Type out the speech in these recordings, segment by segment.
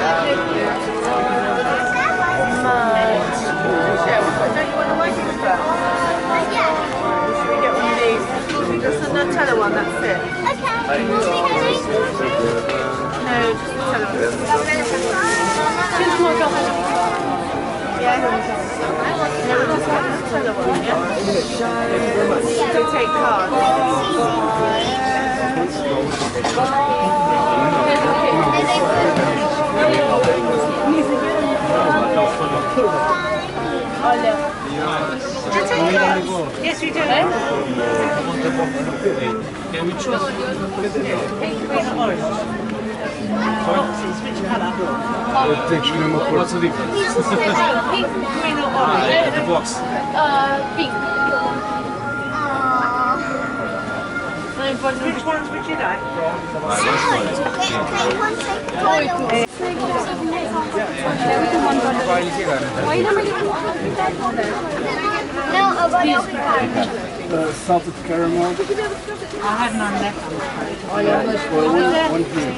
Just the Nutella one, that's it. Okay, will we have any? No, just Nutella. Yeah, Nutella one, yeah? Still take cards. Yes, we do. Can we choose? Pink, green, or orange? Which colour? What's the difference? Pink, green, or orange? The box. Pink. Which ones would you like? No, about salted caramel. I had none left. One here.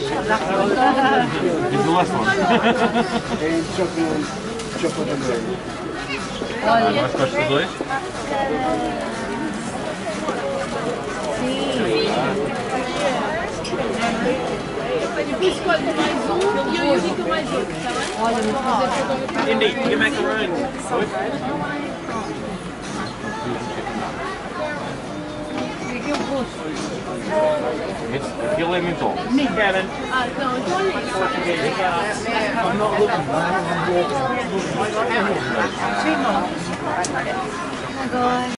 It's the last one. And chocolate and berry. Mais gosto dos dois? Escolhe mais um e eu indico mais outro, tá bem? Olha, vou fazer Indy, you make a macaroons. Aquilo é mentol. Kevin. Ah, não, então olha isso. I'm not looking, man. Two more.